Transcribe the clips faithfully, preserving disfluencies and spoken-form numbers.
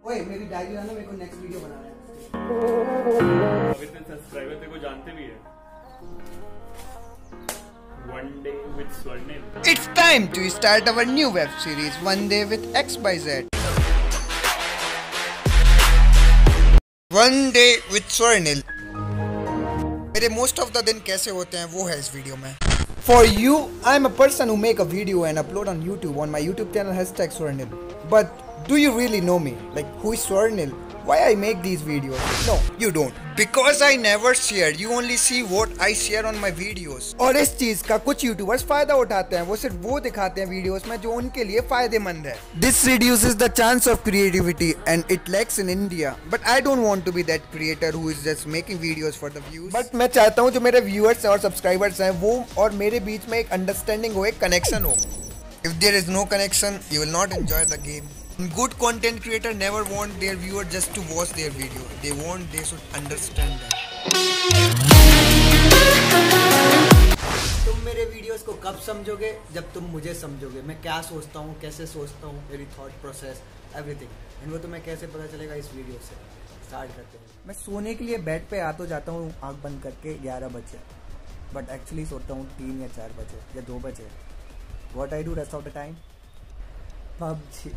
ओए मेरी डायरी है ना, मेरे को नेक्स्ट वीडियो बनाना है। अब इतने सब्सक्राइबर तेरे को जानते भी है। One day with Swarnil. It's time to start our new web series One Day with X Y Z. One Day with Swarnil. मेरे most of the दिन कैसे होते हैं वो है इस वीडियो में। For you, I'm a person who make a video and upload on YouTube on my YouTube channel hashtag Swarnil. But do you really know me? Like, who is Swarnil? Why I make these videos? No, you don't. Because I never share. You only see what I share on my videos. और इस चीज का कुछ YouTubers फायदा उठाते हैं। वो सिर्फ वो दिखाते हैं वीडियोस में जो उनके लिए फायदेमंद है। This reduces the chance of creativity and it lacks in India. But I don't want to be that creator who is just making videos for the views. But मैं चाहता हूँ जो मेरे व्यूअर्स और सब्सक्राइबर्स हैं वो और मेरे बीच में एक अंडरस्टैंडिंग हो, एक कनेक्शन हो। If there is no connection, you will not enjoy the game. Good content creator never want their viewer just to watch their video. They want they should understand that. तुम मेरे videos को कब समझोगे? जब तुम मुझे समझोगे। मैं क्या सोचता हूँ, कैसे सोचता हूँ, मेरी थॉट प्रोसेस, एवरीथिंग। एंड वो तुम्हें कैसे पता चलेगा इस वीडियो से। स्टार्ट करते हैं। मैं सोने के लिए बेड पे आ तो जाता हूँ आँख बंद करके ग्यारह बजे, बट एक्चुअली सोता हूँ तीन या चार बजे या दो बजे। What I do rest of the time? PUBG.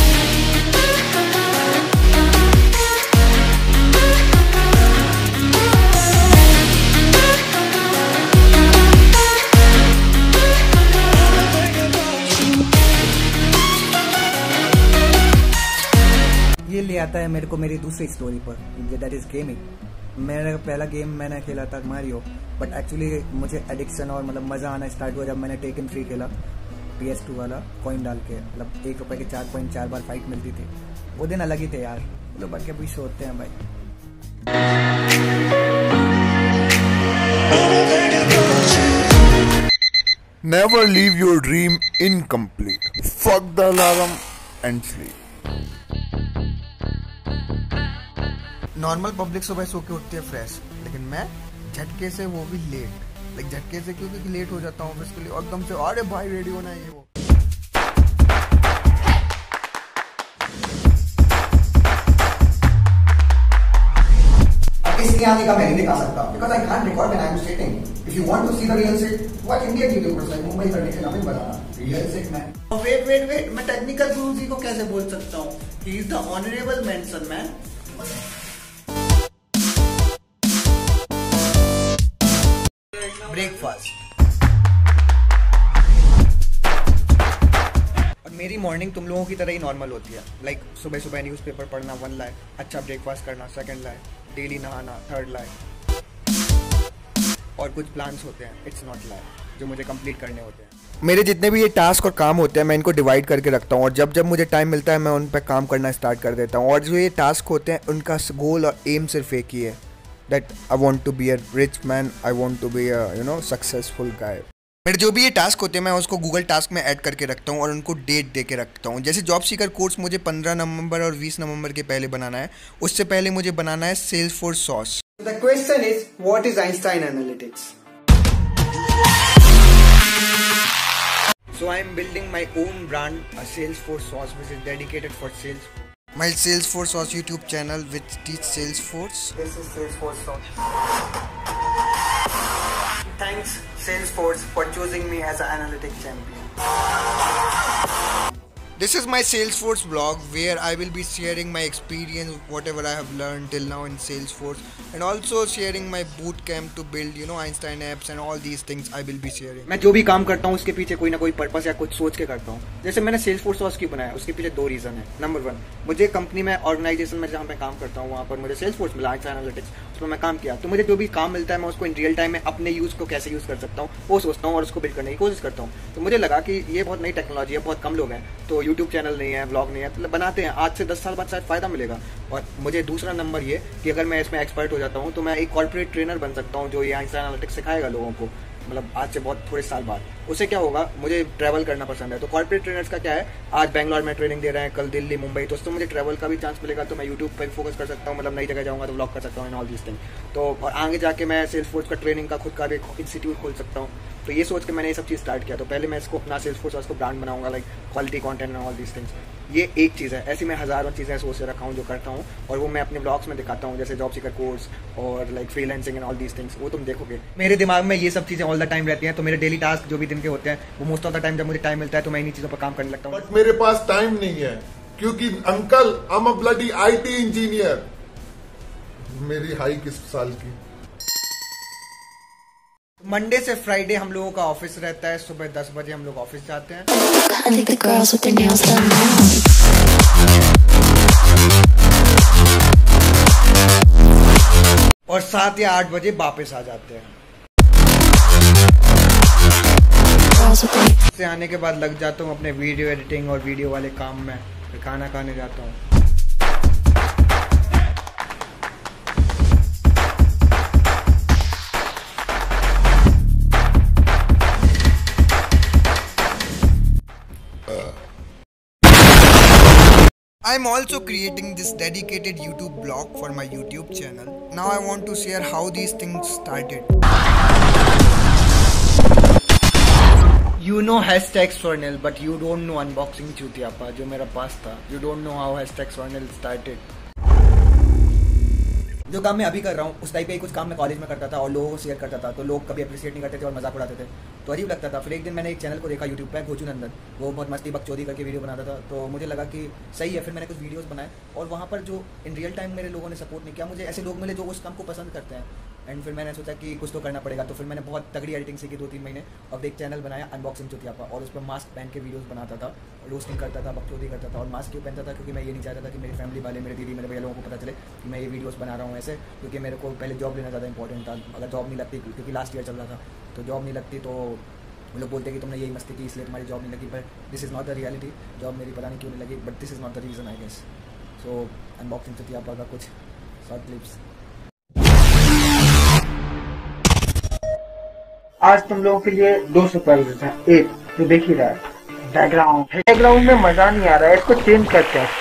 ये ले आता है मेरे को मेरी दूसरी स्टोरी पर, दैट इज गेमिंग। मेरा पहला गेम मैंने खेला था मारियो, बट एक्चुअली मुझे एडिक्शन और मतलब मज़ा आना स्टार्ट हुआ जब मैंने टेकन थ्री खेला, पी एस टू वाला कॉइन डाल के। मतलब एक रुपए के चार पॉइंट चार बार फाइट मिलती थी। वो दिन अलग ही थे यार। लोग बाकी अभी सोते हैं भाई। Never leave your dream incomplete. Fuck the alarm and sleep. Normal public सुबह सो के उठती है फ्रेश, लेकिन मैं झटके से, वो भी लेट। लाइक झटके से क्योंकि लेट हो जाता हूँ ऑफिस के लिए, और एकदम से अरे भाई रेडी होना है ये वो। इसलिए आने का मैं नहीं दिखा सकता because I can't record when I am sitting. If you want to see the real shit, watch Indian YouTubers like Mumbai करने के नाम बताना real shit man. Wait wait wait, मैं टेक्निकल गुरुजी को कैसे बोल सकता हूँ? He is the honorable mention man. Breakfast. और मेरी मॉर्निंग तुम लोगों की तरह ही नॉर्मल होती है। लाइक like, सुबह सुबह न्यूज़पेपर पढ़ना वन लाइक, अच्छा ब्रेकफास्ट करना सेकंड लाइक, डेली नहाना थर्ड लाइक, और कुछ प्लान्स होते हैं इट्स नॉट लाइक जो मुझे कंप्लीट करने होते हैं। मेरे जितने भी ये टास्क और काम होते हैं मैं इनको डिवाइड करके रखता हूँ, और जब जब मुझे टाइम मिलता है मैं उन पर काम करना स्टार्ट कर देता हूँ। और जो ये टास्क होते हैं उनका गोल और एम सिर्फ एक ही है, that I want to be a rich man, I want to be a you know successful guy. मेरे जो भी ये टास्क होते हैं मैं उसको गूगल टास्क में ऐड करके रखता हूँ और उनको डेट दे के रखता हूँ। जैसे जॉब सीकर कोर्स मुझे पंद्रह नवंबर और बीस नवंबर के पहले बनाना है, उससे पहले मुझे बनाना है Salesforce SaaS. The question is, what is Einstein Analytics? So I am building my own brand, a Salesforce sauce which is dedicated for sales. My Salesforce sauce YouTube channel which teach Salesforce. This is Salesforce sauce. Thanks Salesforce for choosing me as an analytic champion. This is my Salesforce blog where I will be sharing my experience, whatever I have learned till now in Salesforce, and also sharing my boot camp to build, you know, Einstein apps and all these things I will be sharing. मैं जो भी काम करता हूँ उसके पीछे कोई ना कोई पर्पस या कुछ सोच के करता हूँ। जैसे मैंने Salesforce sauce क्यों बनाया, उसके पीछे दो रीजन है। नंबर वन, मुझे कंपनी में ऑर्गेनाइजेशन में जहाँ मैं काम करता हूँ वहाँ पर मुझे Salesforce मिला, Einstein एनालिटिक्स, उसमें मैं काम किया। तो मुझे जो भी काम मिलता है मैं उसको इन रियल टाइम में अपने यूज को कैसे यूज कर सकता हूँ वो सोचता हूँ और उसको बिल्ड करने की कोशिश करता हूँ। तो मुझे लगा कि ये बहुत नई टेक्नोलॉजी है, बहुत कम लोग हैं, तो यूट्यूब चैनल नहीं है, ब्लॉग नहीं है, तो बनाते हैं, आज से दस साल बाद शायद फायदा मिलेगा। और मुझे दूसरा नंबर ये कि अगर मैं इसमें एक्सपर्ट हो जाता हूँ तो मैं एक कॉर्पोरेट ट्रेनर बन सकता हूँ जो ये Einstein एनालिटिक्स सिखाएगा लोगों को, मतलब आज से बहुत थोड़े साल बाद। उससे क्या होगा, मुझे ट्रैवल करना पसंद है, तो कॉर्पोरेट ट्रेनर्स का क्या है, आज बैंगलोर में ट्रेनिंग दे रहे हैं, कल दिल्ली मुंबई, तो उससे मुझे ट्रैवल का भी चांस मिलेगा, तो मैं यूट्यूब पर फोकस कर सकता हूँ, मतलब नई जगह जाऊँगा तो व्लॉग कर सकता हूँ एंड ऑल दिस थिंग। तो और आगे जाके मैं सेल्सफोर्स का ट्रेनिंग का खुद का भी इंस्टीट्यूट खोल सकता हूँ। तो ये सोच के मैंने ये सब चीज़ स्टार्ट किया। तो पहले मैं इसको अपना सेल्स फोर्स को ब्रांड बनाऊंगा, like quality content and all these things. ये एक चीज़ है, ऐसी मैं हज़ारों चीज़ें सोच के रखा हूँ जो करता हूँ, और वो मैं अपने ब्लॉग्स में दिखाता हूँ, जैसे जॉब सीकर कोर्स और like freelancing and all these things. वो तुम देखोगे मेरे दिमाग में ये सब चीज़ें ऑल द टाइम रहती हैं। तो मेरे डेली टास्क जो भी दिन के होते हैं, वो मोस्ट ऑफ द टाइम जब मुझे टाइम मिलता है तो मैं इन्हीं चीज़ों पर काम करने लगता हूँ। बट मेरे पास टाइम नहीं है, क्योंकि uncle I am a bloody IT engineer. मेरी हाइक किस साल की? मंडे से फ्राइडे हम लोगों का ऑफिस रहता है, सुबह दस बजे हम लोग ऑफिस जाते हैं। और सात या आठ बजे वापस आ जाते हैं। से आने के बाद लग जाता हूँ अपने वीडियो एडिटिंग और वीडियो वाले काम में, फिर खाना खाने जाता हूँ। I'm also creating this dedicated YouTube blog for my YouTube channel. Now I want to share how these things started. You know hashtag Swarnil, but you don't know unboxing Chutiapa, जो मेरा पास था. You don't know how hashtag Swarnil started. जो काम मैं अभी कर रहा हूँ उस टाइप का ही कुछ काम मैं कॉलेज में करता था और लोगों को शेयर करता था, तो लोग कभी अप्रिशिएट नहीं करते थे और मजाक उड़ाते थे, तो अजीब लगता था। फिर एक दिन मैंने एक चैनल को देखा यूट्यूब पे, गोचू नंदन, वो बहुत मस्ती बकचोदी करके वीडियो बनाता था, तो मुझे लगा कि सही है। फिर मैंने कुछ वीडियोस बनाए और वहाँ पर जो इन रियल टाइम मेरे लोगों ने सपोर्ट नहीं किया, मुझे ऐसे लोग मिले जो उस काम को पसंद करते हैं। एंड फिर मैंने सोचा कि कुछ तो करना पड़ेगा, तो फिर मैंने बहुत तगड़ी एडिटिंग सीखी दो तीन महीने, और एक चैनल बनाया अनबॉक्सिंग चुतियापा, और उस पर मास्क पहन के वीडियोस बनाता था, रोस्टिंग करता था, बकचोदी करता था। और मास्क क्यों पहनता था? क्योंकि मैं ये नहीं चाहता था कि मेरी फैमिली वाले, मेरे दीदी, मेरे भैया लोगों को पता चले कि मैं ये वीडियोस बना रहा हूँ ऐसे, क्योंकि मेरे को पहले जॉब लेना ज़्यादा इंपॉर्टेंट था। अगर जॉब नहीं लगती, क्योंकि लास्ट ईयर चल रहा था, तो जॉब नहीं लगती तो वो लोग बोलते कि तुमने यही मस्ती की इसलिए तुम्हारी जॉब नहीं लगी, but this is not the reality. Job मेरी पता नहीं क्यों नहीं लगी, but this is not the reason I guess. So unboxing चुतियापा का कुछ शॉर्ट क्लिप्स। आज तुम लोगों के लिए दो सरप्राइजेस हैं। एक तो देख ही रहा है, बैकग्राउंड बैकग्राउंड में मजा नहीं आ रहा है, इसको चेंज करते हैं।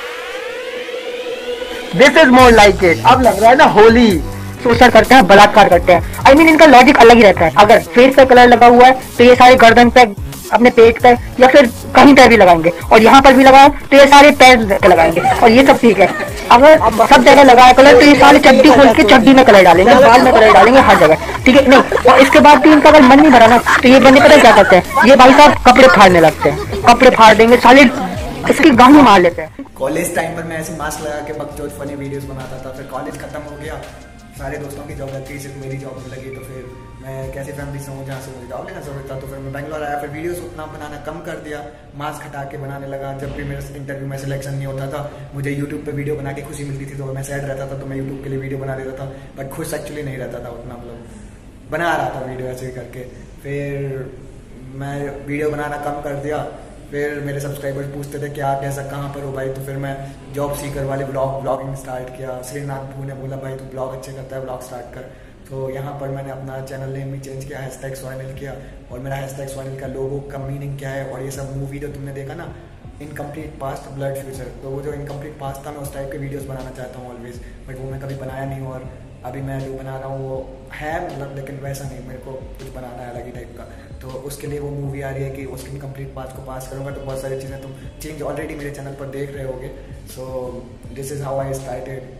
This is more like it. अब लग रहा है ना होली, शोषण करते हैं, बलात्कार करते हैं। आई I मीन mean, इनका लॉजिक अलग ही रहता है। अगर फेस पे कलर लगा हुआ है तो ये सारे गर्दन पे, अपने पेट पे, या फिर कहीं पर भी लगाएंगे, और यहाँ पर भी लगाए तो ये सारे पैर पे लगाएंगे, और ये सब ठीक है। अगर सब जगह लगाए कलर तो ये सारे चड्डी खोल के चड्डी में कलर डालेंगे, बाल में कलर डालेंगे, हर जगह, ठीक है नहीं। और इसके बाद भी इनका अगर मन नहीं भरा ना, तो ये बंदे पता क्या करते हैं, ये भाई साहब कपड़े फाड़ने लगते हैं, कपड़े फाड़ देंगे, साले इसकी गांव मार लेते हैं। कॉलेज टाइम पर मैं ऐसे मास्क लगा के बकचोद फनी वीडियोस बनाता था। फिर कॉलेज खत्म हो गया, सारे दोस्तों की जॉब लगी, सिर्फ मेरी जॉब नहीं लगी, तो फिर मैं कैसी फैमिली से हूँ जहाँ से मुझे जॉब लेना जरूरत था। तो फिर मैं बैंगलोर आया, फिर वीडियोस उतना बनाना कम कर दिया, मास्क हटा के बनाने लगा। जब भी मेरे इंटरव्यू में सिलेक्शन नहीं होता था, मुझे यूट्यूब पे वीडियो बना के खुशी मिलती थी, तो मैं सैड रहता था, तो मैं यूट्यूब के लिए वीडियो बना देता था, बट खुश एक्चुअली नहीं रहता था उतना, मतलब बना रहा था वीडियो ऐसे करके। फिर मैं वीडियो बनाना कम कर दिया। फिर मेरे सब्सक्राइबर्स पूछते थे कि आप ऐसा कहाँ पर हो भाई, तो फिर मैं जॉब सीकर वाले ब्लॉग ब्लॉगिंग स्टार्ट किया। श्रीनाथ भू ने बोला भाई तू ब्लॉग अच्छे करता है, ब्लॉग स्टार्ट कर। तो यहाँ पर मैंने अपना चैनल नेम भी चेंज किया, हैशटैग स्वानिल किया, और मेरा हैशटैग स्वानिल का लोगो का मीनिंग क्या है, और ये सब मूवी जो तुमने देखा ना, इनकम्प्लीट पास्ट ब्लड फ्यूचर, तो वो जो इनकम्प्लीट पास्ट था मैं उस टाइप के वीडियोस बनाना चाहता हूँ ऑलवेज, बट वो मैं कभी बनाया नहीं हूँ। और अभी मैं जो बना रहा हूँ वो है मतलब, लेकिन वैसा नहीं, मेरे को कुछ बनाना है अलग ही टाइप का। तो उसके लिए वो मूवी आ रही है कि उसके इनकम्प्लीट पास्ट को पास करूँगा, तो बहुत सारी चीज़ें तुम चेंज ऑलरेडी मेरे चैनल पर देख रहे होगे। So this is how I started.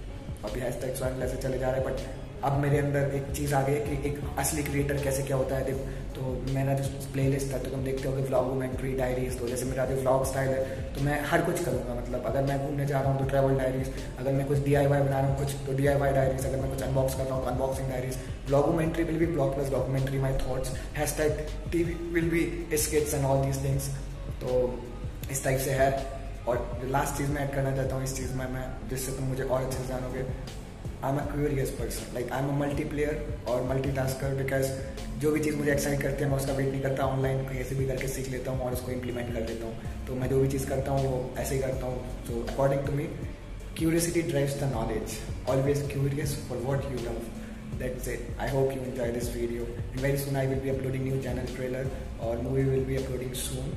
अभी हैशटैग स्वानिल ऐसे चले जा रहे हैं, बट अब मेरे अंदर एक चीज़ आ गई है कि एक असली क्रिएटर कैसे क्या होता है। देखो, तो मेरा जो प्लेलिस्ट है तो तुम देखते होगे व्लॉगोमेंट्री डायरीज, तो जैसे मेरा जो व्लॉग स्टाइल है तो मैं हर कुछ करूँगा। मतलब अगर मैं घूमने जा रहा हूँ तो ट्रैवल डायरीज, अगर मैं कुछ डी आई वाई बना रहा हूँ कुछ तो डी आई वाई डायरीज, अगर मैं कुछ अनबॉक्स कर रहा हूँ तो unboxing diaries. Vlogomentary will be blog plus documentary my thoughts, hashtag TV will be skates and all these things. तो इस टाइप से है। और लास्ट चीज़ मैं ऐड करना चाहता हूँ इस चीज़ में मैं, जिससे तुम मुझे और अच्छे से जानोगे, I am a curious person, like I am a multi player और मल्टी टास्कर, बिकॉज जो भी चीज़ मुझे एक्साइट करती है मैं उसका वेट नहीं करता, ऑनलाइन कैसे भी करके सीख लेता हूँ और उसको इम्प्लीमेंट कर लेता हूँ। तो मैं जो भी चीज़ करता हूँ वो ऐसे ही करता हूँ। So according to me, curiosity drives the knowledge, always curious for what you love. That's it. I hope you enjoy this video. And very soon I will be uploading new channel trailer or movie will be uploading soon.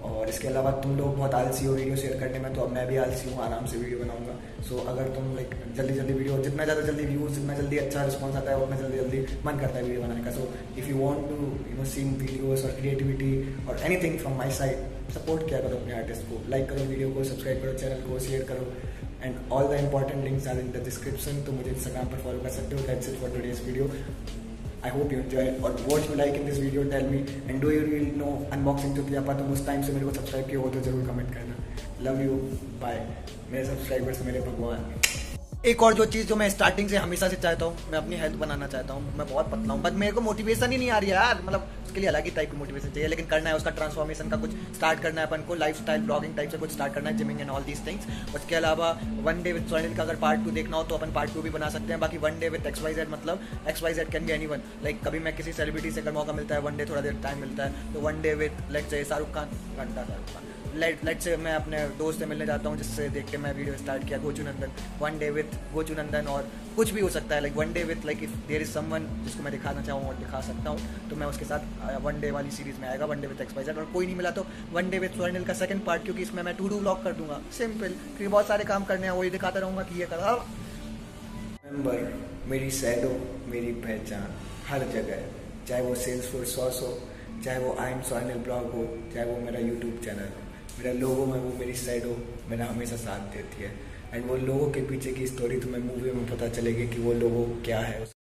और इसके अलावा तुम लोग बहुत आलसी हो video share करने में, तो अब मैं भी आलसी हूँ, आराम से वीडियो बनाऊंगा। सो so, अगर तुम लाइक जल्दी जल्दी वीडियो, जितना ज़्यादा जल्दी व्यूज, जितना जल्दी अच्छा रिस्पॉन्स आता है, उतना जल्दी जल्दी मन करता है वीडियो बनाने का। So if you want to you know scene videos और क्रिएटिविटी और anything from my side, support किया करो अपने आर्टिस्ट को, लाइक करो वीडियो को, सब्सक्राइब करो चैनल को, शेयर करो, and all the important links are in the description. तो मुझे इंस्टाग्राम पर फॉलो कर सकते हो। That's it for today's video. I hope you enjoy it, और what you like in this video, tell me, and do you really know unboxing चुतियापा? तुम उस टाइम से मेरे को सब्सक्राइब किया हो तो जरूर कमेंट करना। लव यू, बाय मेरे सब्सक्राइबर्स, मेरे भगवान। एक और जो चीज़ जो मैं स्टार्टिंग से हमेशा से चाहता हूँ, मैं अपनी हेल्थ बनाना चाहता हूँ। मैं बहुत पतला हूँ, बट मेरे को मोटिवेशन ही नहीं आ रही है यार, मतलब उसके लिए अलग ही टाइप की मोटिवेशन चाहिए, लेकिन करना है उसका ट्रांसफॉर्मेशन का कुछ स्टार्ट करना है अपन को, लाइफ स्टाइल ब्लॉगिंग टाइप से कुछ स्टार्ट करना है, gymming and all these things. उसके अलावा वन डे विद स्वर्निल का अगर पार्ट टू देखना हो तो अपन पार्ट टू भी बना सकते हैं। बाकी one day with X Y Z, मतलब X Y Z can be any one, like कभी मैं किसी सेलिब्रिटी से अगर मौका मिलता है, वन डे थोड़ा देर टाइम मिलता है, तो one day with let's say Shahrukh Khan, घंटा शाहरुख खान, लेट लेट से मैं अपने दोस्त से मिलने जाता हूँ जिससे देख के मैं वीडियो स्टार्ट किया, Gochu Nandan, one day with Gochu Nandan, और कुछ भी हो सकता है, like one day with like if there is someone जिसको मैं दिखाना चाहूँ और दिखा सकता हूँ, तो मैं उसके साथ वन डे वाली सीरीज में आएगा, one day with X Y Z. और कोई नहीं मिला तो वन डे विद स्वर्निल का सेकंड पार्ट, क्योंकि इसमें मैं टू डू व्लॉग कर दूंगा, सिंपल, क्योंकि बहुत सारे काम करने हैं, वही दिखाता रहूँगा कि ये करा। रिमेंबर, मेरी शैडो मेरी पहचान हर जगह, चाहे वो सेल्स फोर्स सॉस हो, चाहे वो आई एम स्वर्निल ब्लॉग हो, चाहे वो मेरा यूट्यूब चैनल हो, मेरा लोगो में वो मेरी शैडो मेरा हमेशा साथ देती है। एंड वो लोगों के पीछे की स्टोरी तुम्हें मूवी में पता चलेगी कि वो लोगो क्या है।